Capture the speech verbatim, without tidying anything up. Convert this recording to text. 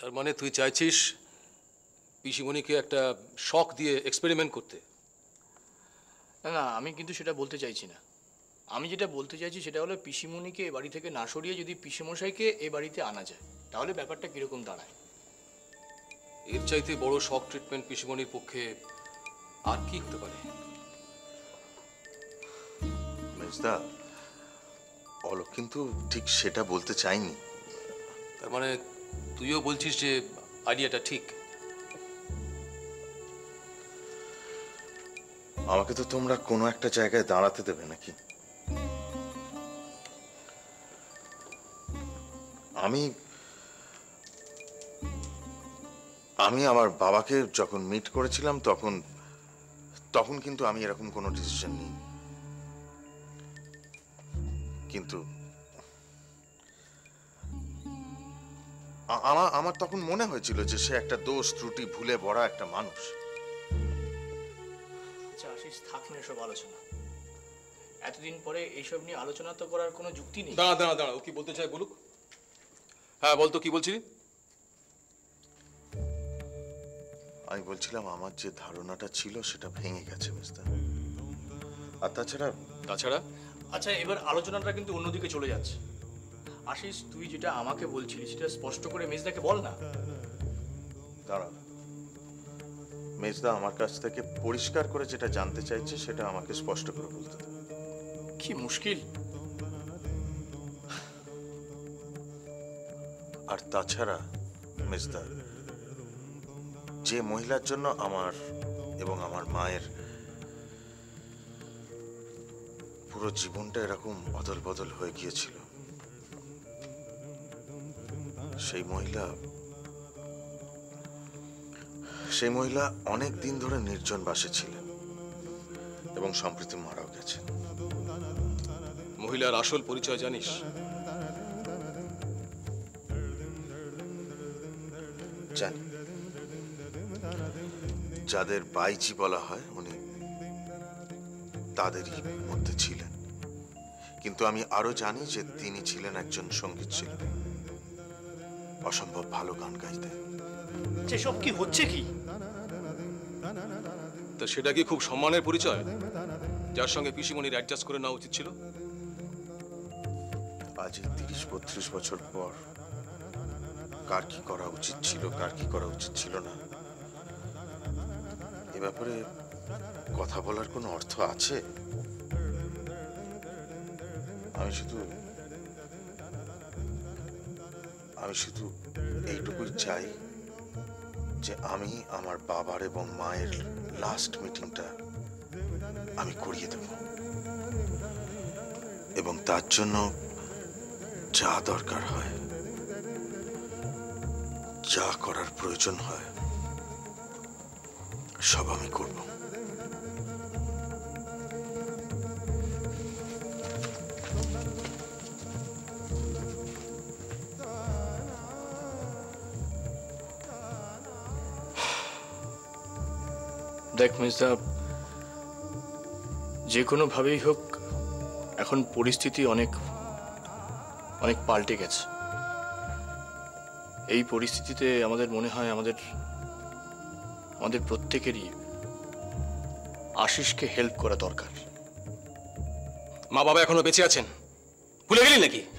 তার মানে তুই চাইছিস পিসিমণিকে একটা শক দিয়ে এক্সপেরিমেন্ট করতে? না না, আমি কিন্তু সেটা বলতে চাইছি না। আমি যেটা বলতে চাইছি সেটা হলো পিসিমণিকে এ বাড়ি থেকে না সরিয়ে যদি পিসিমশাইকে এ বাড়িতে আনা যায় তাহলে ব্যাপারটা কিরকম দাঁড়ায়। এর চাইতে বড় শক ট্রিটমেন্ট পিসিমণির পক্ষে আর কি হতে পারে? মেজদা, অলোক কিন্তু ঠিক সেটা বলতে চাইনি। তার মানে তুইও বলছিস যে আইডিয়াটা ঠিক? আমাকে তো তোমরা কোনো একটা জায়গায় দাঁড়াতে দেবে নাকি? আমি আমি আমার বাবাকে যখন মিট করেছিলাম তখন তখন কিন্তু আমি এরকম কোনো ডিসিশন নিই, কিন্তু আমার আমার তখন মনে হয়েছিল যে সে একটা দোষ ত্রুটি ভুলে ভরা একটা মানুষ। আচ্ছা আশিস, থাক না এসব আলোচনা। এতদিন পরে এইসব নিয়ে আলোচনা তো করার কোনো যুক্তি নেই। দাঁড়া দাঁড়া দাঁড়া, ও কি বলতে চাই বলুক। হ্যাঁ বলতো, কি বলছিলি? আমি বলছিলাম আমার যে ধারণাটা ছিল সেটা ভেঙে গেছে মেজদা। আর তাছাড়া তাছাড়া আচ্ছা, এবার আলোচনাটা কিন্তু অন্যদিকে চলে যাচ্ছে। আশিস, তুই যেটা আমাকে বলছিলি সেটা স্পষ্ট করে মেজদাকে বল না। দাঁড়া, মেজদা আমার কাছ থেকে পরিষ্কার করে যেটা জানতে চাইছে সেটা আমাকে স্পষ্ট করে বলতে হবে। কি মুশকিল। আর তাছাড়া মেজদা, যে মহিলার জন্য আমার এবং আমার মায়ের পুরো জীবনটা এরকম অদল বদল হয়ে গিয়েছিল, সেই মহিলা সেই মহিলা অনেক দিন ধরে নির্জন বাসে ছিলেন এবং সম্প্রতি মারাও গেছেন। মহিলার আসল পরিচয় জানিস? জানি, যাদের বাইজি বলা হয় উনি তাদেরই মধ্যে ছিলেন, কিন্তু আমি আরো জানি যে তিনি ছিলেন একজন সঙ্গীত শিল্পী, অসম্ভব ভালো গান গাইতেন। সব কি হচ্ছে কি? তা সেটা কি খুব সম্মানের পরিচয় যার সঙ্গে পিসিমণির অ্যাডজাস্ট করে নেওয়া উচিত ছিল? আজ এই তিরিশ বত্রিশ বছর পর কার কি করা উচিত ছিল, কার কি করা উচিত ছিল না, এ ব্যাপারে কথা বলার কোনো অর্থ আছে? আমি শুধু আমি শুধু এইটুকুই চাই যে আমি আমার বাবার এবং মায়ের লাস্ট মিটিংটা আমি করিয়ে দেব, এবং তার জন্য যা দরকার হয়, যা করার প্রয়োজন হয় সব আমি করব। দেখ মির্জা, যে কোনো ভাবেই হোক এখন পরিস্থিতি অনেক অনেক পাল্টে গেছে। এই পরিস্থিতিতে আমাদের মনে হয় আমাদের আমাদের প্রত্যেকেরই আশিসকে হেল্প করা দরকার। মা বাবা এখনো বেঁচে আছেন, ভুলে গেলি নাকি?